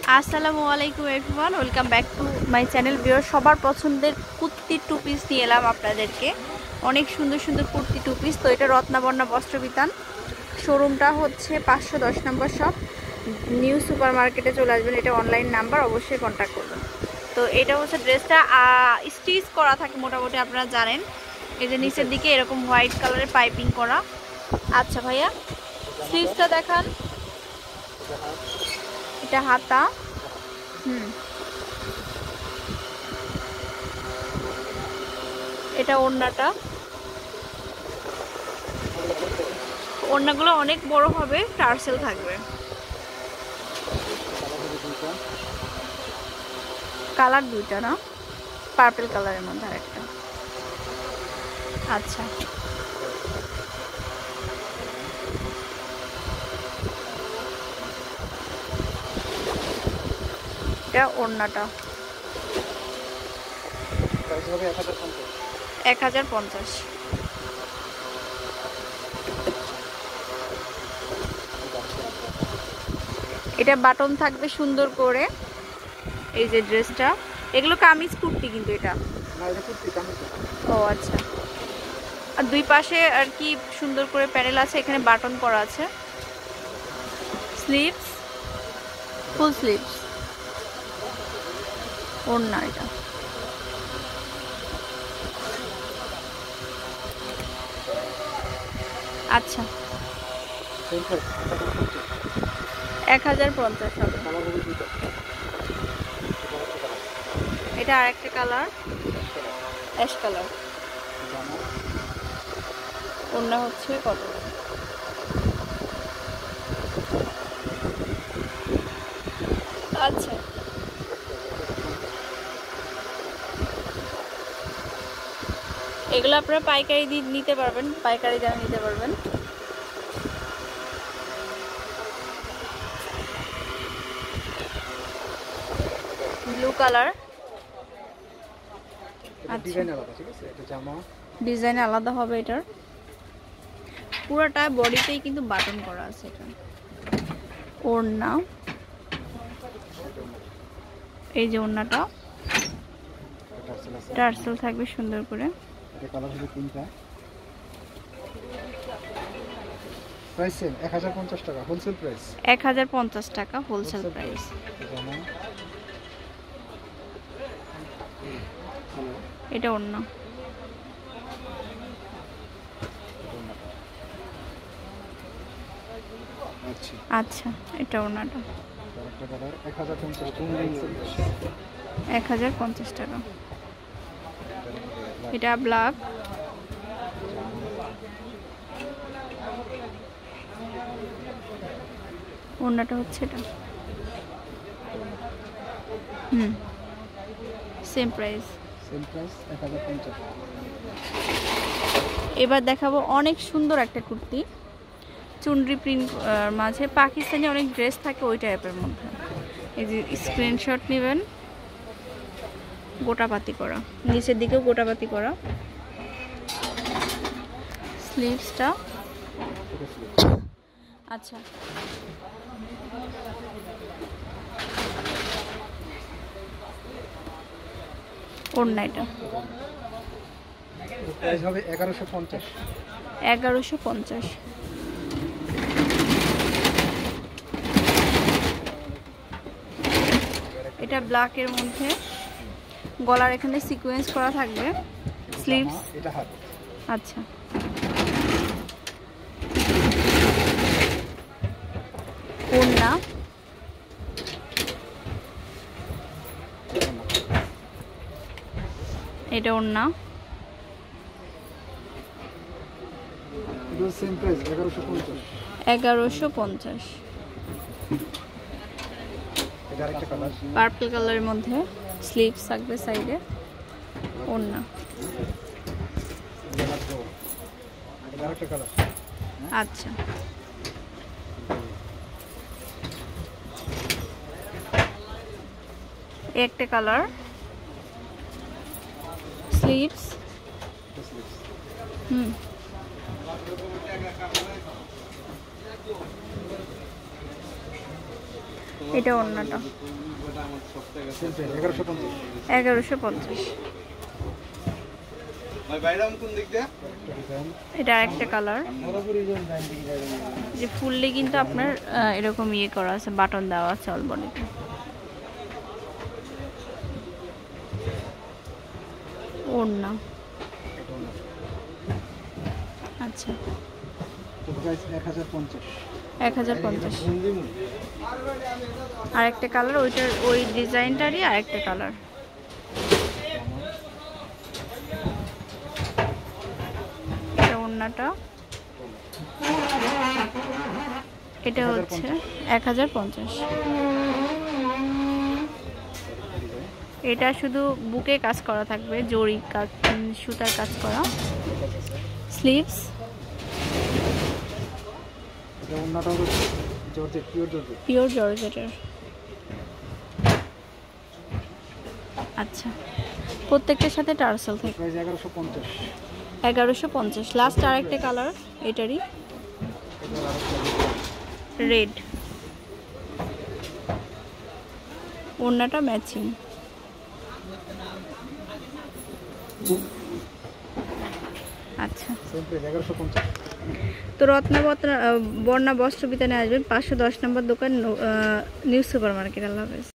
আসসালামু আলাইকুম everyone, welcome back to my channel. Viewer, সবার পছন্দের কুর্তি টু পিস নিয়ে এলাম আপনাদেরকে। অনেক সুন্দর সুন্দর কুর্তি টু পিস। তো এটা রত্নাবর্ণা বস্ত্রবিতান, শোরুমটা হচ্ছে 510 নম্বর শপ, নিউ সুপার মার্কেটে চলে আসবেন। এটা অনলাইন নাম্বার, অবশ্যই কন্ট্যাক্ট করবেন। তো এটা হচ্ছে ড্রেসটা স্টিচ করা থাকে মোটামুটি, আপনারা জানেন। এই যে নিচের দিকে এরকম হোয়াইট কালারের পাইপিং করা। আচ্ছা ভাইয়া, স্লিভসটা দেখান। এটা হাতা, এটা ওড়নাটা। ওড়নাগুলো অনেক বড় হবে, টার্সেল থাকবে। কালার দুইটা না, পার্পল কালারের মধ্যে আরেকটা। আচ্ছা, এটা ওড়নাটা 1050। এটা বাটন থাকবে সুন্দর করে। এই যে ড্রেসটা, এগুলো কামিজ কুর্তি, কিন্তু এটা ও আচ্ছা। আর দুই পাশে আর কি সুন্দর করে প্যানেল আছে, এখানে বাটন করা আছে। স্লিভস, ফুল স্লিভস, ওড়না এটা। আচ্ছা, 1050 হবে। এটা আরেকটা কালার, অ্যাশ কালার। ওড়না হচ্ছে কত? আচ্ছা, এগুলো আপনারা পাইকারি দিয়ে নিতে পারবেন, পাইকারি দামে নিতে পারবেন। ব্লু কালার, ডিজাইন আলাদা হবে এটার। পুরোটা বডিতেই কিন্তু বাটন করা আছে। এটা ওড়না, এই যে ওড়নাটা টার্সেল থাকবে সুন্দর করে। প্রাইস 1050 টাকা হোলসেল প্রাইস। 1050 টাকা হোলসেল প্রাইস। এটা ওড়না। আচ্ছা, এটা ওড়নাটা 1050 টাকা। এটা ব্ল্যাক, ওড়নাটা হচ্ছে এটা। Same price 1050। এবার দেখাবো অনেক সুন্দর একটা কুর্তি, চুনরি প্রিন্ট মাঝে পাকিস্তানি অনেক ড্রেস থাকে ওই টাইপের মধ্যে। এই যে স্ক্রিনশট নেবেন, গোটাপাতি করা, নিচের দিকেও গোটাপাতি করা। স্লিভসটা আচ্ছা, ওড়না এটা প্রাইস হবে 1150। 1150। এটা ব্ল্যাকের মধ্যে, গলার এখানে সিকোয়েন্স করা থাকবে। স্লিভস, এটা হাত। আচ্ছা, ওড়না, এটা ওড়না। Same price 1150। 1150। এটা আরেকটা কালার, পার্পল কালারের মধ্যে, স্লিভস থাকবে সাইডে, ওড়না। এটা আরেকটা কালার। আচ্ছা, একটা কালার। স্লিভস, এটা ওড়নাটা সেম প্রাইস 1150। 1150। এটা আরেকটা কালার, যে ফুললে কিন্তু আপনার এরকম ইয়ে করা আছে, বাটন দেওয়া আছে অলবডিতে। ওড়না আচ্ছা, প্রাইস 1050। 1050। আরেকটা কালার, ওইটার ওই ডিজাইনটারই আরেকটা কালার। এটা ওড়নাটা, এটা হচ্ছে 1050। এটা শুধু বুকে কাজ করা থাকবে, জরি কাজ, সুতার কাজ করা। স্লিভস, এটা ওন্নাটা হলো জর্জেট, পিওর জর্জেট। পিওর জর্জেটের। আচ্ছা, প্রত্যেকটার সাথে টার্সেল থাকে। প্রাইস 1150। 1150। লাস্ট আরেকটা কালার এটারই, রেড। ওড়নাটা ম্যাচিং। আচ্ছা, সেম প্রাইস 1150। তো বর্ণা বস্ত্র বিতানে আসবেন 510 নম্বর দোকান, নিউ সুপার মার্কেট। আল্লাহ হাফেজ।